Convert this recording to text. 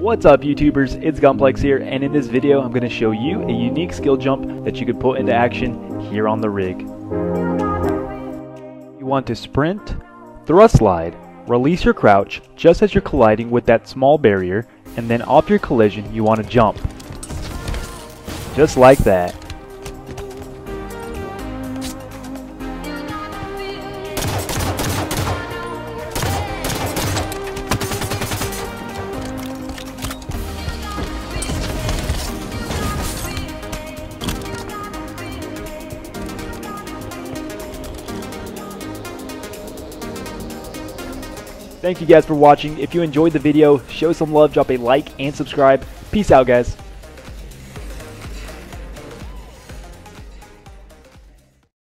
What's up YouTubers, it's Gunplex here, and in this video I'm going to show you a unique skill jump that you could put into action here on the rig. You want to sprint, thrust slide, release your crouch just as you're colliding with that small barrier, and then off your collision you want to jump. Just like that. Thank you guys for watching. If you enjoyed the video, show some love, drop a like and subscribe. Peace out, guys.